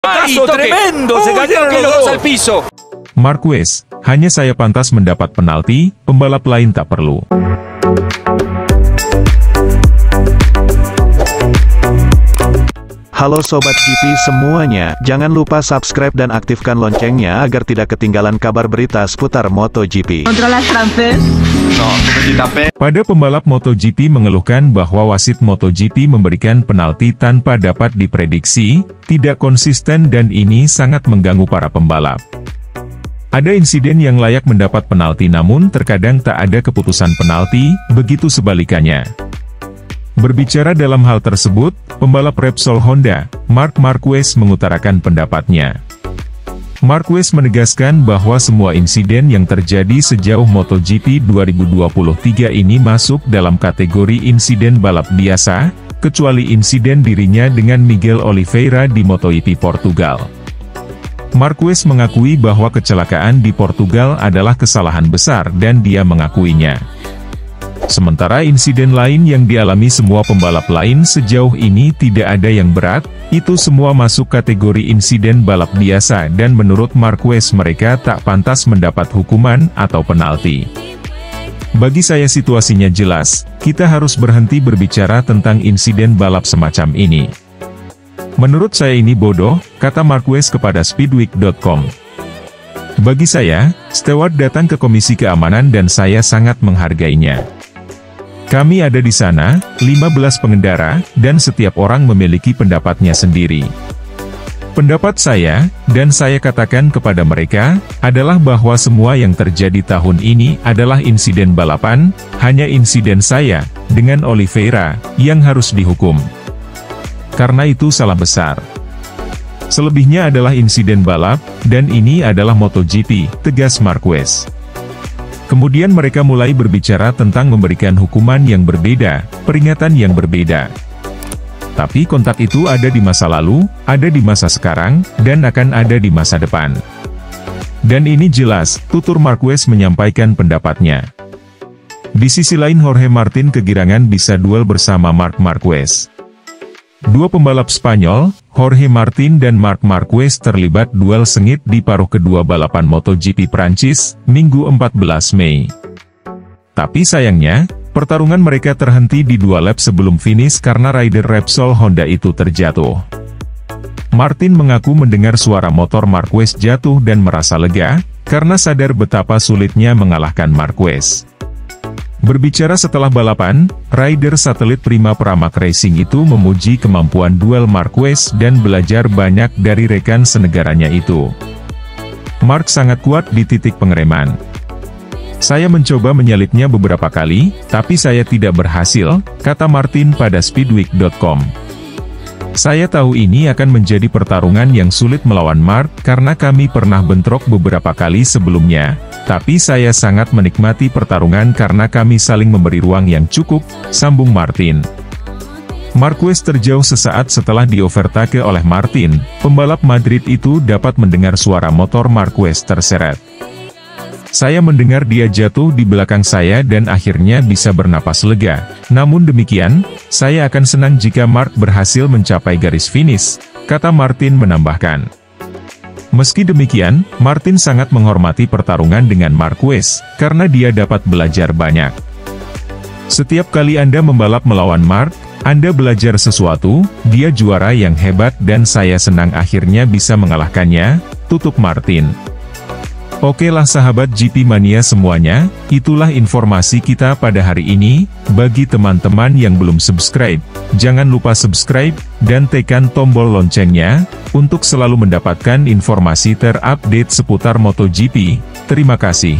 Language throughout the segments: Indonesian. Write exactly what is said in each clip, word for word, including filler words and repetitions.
Caso tremendo, se cayeron los dos al piso. Marquez, hanya saya pantas mendapat penalti, pembalap lain tak perlu. Halo Sobat G P semuanya, jangan lupa subscribe dan aktifkan loncengnya agar tidak ketinggalan kabar berita seputar MotoGP. Pada pembalap MotoGP mengeluhkan bahwa wasit MotoGP memberikan penalti tanpa dapat diprediksi, tidak konsisten dan ini sangat mengganggu para pembalap. Ada insiden yang layak mendapat penalti namun terkadang tak ada keputusan penalti, begitu sebalikannya. Berbicara dalam hal tersebut, pembalap Repsol Honda, Marc Marquez mengutarakan pendapatnya. Marquez menegaskan bahwa semua insiden yang terjadi sejauh MotoGP dua ribu dua puluh tiga ini masuk dalam kategori insiden balap biasa, kecuali insiden dirinya dengan Miguel Oliveira di MotoGP Portugal. Marquez mengakui bahwa kecelakaan di Portugal adalah kesalahan besar dan dia mengakuinya. Sementara insiden lain yang dialami semua pembalap lain sejauh ini tidak ada yang berat, itu semua masuk kategori insiden balap biasa dan menurut Marquez mereka tak pantas mendapat hukuman atau penalti. Bagi saya situasinya jelas, kita harus berhenti berbicara tentang insiden balap semacam ini. Menurut saya ini bodoh, kata Marquez kepada Speedweek dot com. Bagi saya, Stewart datang ke Komisi Keamanan dan saya sangat menghargainya. Kami ada di sana, lima belas pengendara, dan setiap orang memiliki pendapatnya sendiri. Pendapat saya, dan saya katakan kepada mereka, adalah bahwa semua yang terjadi tahun ini adalah insiden balapan, hanya insiden saya, dengan Oliveira, yang harus dihukum. Karena itu salah besar. Selebihnya adalah insiden balap, dan ini adalah MotoGP, tegas Marquez. Kemudian mereka mulai berbicara tentang memberikan hukuman yang berbeda, peringatan yang berbeda. Tapi kontak itu ada di masa lalu, ada di masa sekarang, dan akan ada di masa depan. Dan ini jelas, tutur Marquez menyampaikan pendapatnya. Di sisi lain Jorge Martin kegirangan bisa duel bersama Marc Marquez. Dua pembalap Spanyol, Jorge Martin dan Marc Marquez terlibat duel sengit di paruh kedua balapan MotoGP Prancis, Minggu empat belas Mei. Tapi sayangnya, pertarungan mereka terhenti di dua lap sebelum finish karena rider Repsol Honda itu terjatuh. Martin mengaku mendengar suara motor Marquez jatuh dan merasa lega, karena sadar betapa sulitnya mengalahkan Marquez. Berbicara setelah balapan, rider satelit Prima Pramac Racing itu memuji kemampuan duel Marquez dan belajar banyak dari rekan senegaranya itu. Marc sangat kuat di titik pengereman. Saya mencoba menyalipnya beberapa kali, tapi saya tidak berhasil, kata Martin pada Speedweek dot com. Saya tahu ini akan menjadi pertarungan yang sulit melawan Marc karena kami pernah bentrok beberapa kali sebelumnya. Tapi saya sangat menikmati pertarungan karena kami saling memberi ruang yang cukup, sambung Martin. Marquez terjauh sesaat setelah diovertake oleh Martin, pembalap Madrid itu dapat mendengar suara motor Marquez terseret. Saya mendengar dia jatuh di belakang saya dan akhirnya bisa bernapas lega. Namun demikian, saya akan senang jika Marc berhasil mencapai garis finish, kata Martin menambahkan. Meski demikian, Martin sangat menghormati pertarungan dengan Marquez, karena dia dapat belajar banyak. Setiap kali Anda membalap melawan Marc, Anda belajar sesuatu, dia juara yang hebat dan saya senang akhirnya bisa mengalahkannya, tutup Martin. Oke lah sahabat G P Mania semuanya, itulah informasi kita pada hari ini. Bagi teman-teman yang belum subscribe, jangan lupa subscribe, dan tekan tombol loncengnya, untuk selalu mendapatkan informasi terupdate seputar MotoGP. Terima kasih.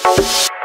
Bye.